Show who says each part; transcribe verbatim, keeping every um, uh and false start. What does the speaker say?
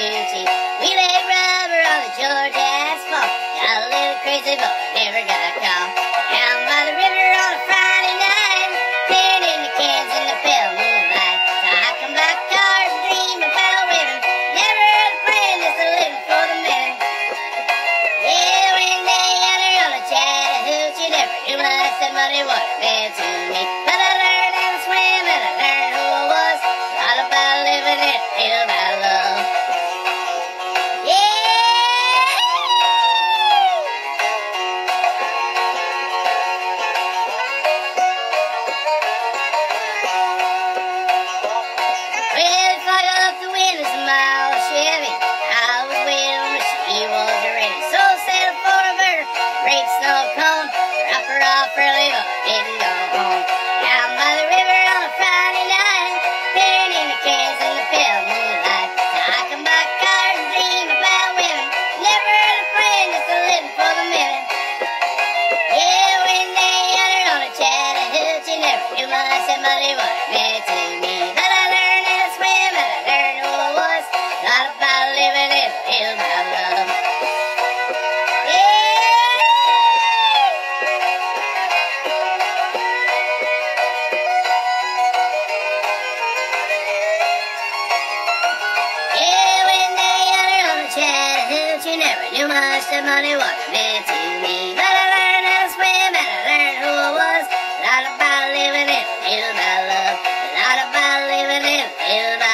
Speaker 1: too cheap. We laid rubber on the Georgia asphalt. Got a little crazy, but never got a call. Down by the river on a Friday night, staring in the cans in the pale moonlight. So I come back cars and dream about women. Never had a plan, just a living for the minute. Yeah, when they got her on a Chattahoochee, never knew much that money what it meant to me. But I learned how to swim and I learned who I was. A lot about living and a little about love. Yeah! Well, if I got up the windows of my old Chevy, I was with her, she was ready. So settled for a bird, great snow cone, drop her off early, but didn't go home. Down by the river on a Friday night, staring in the cans in the pale moonlight. So I come by cars and dream about women. Never had a plan, just a living for the minute. Yeah, when they had her on a Chattahoochee, never knew much that money what it meant to me. But I learned how to swim and I learned who I was. A lot about living and a little about love. Yeah, when they had her on the Chattahoochee, never knew much that money what it meant to me. But I learned how to swim and I learned who I was. A lot about living and a little about love. A lot about living and a little about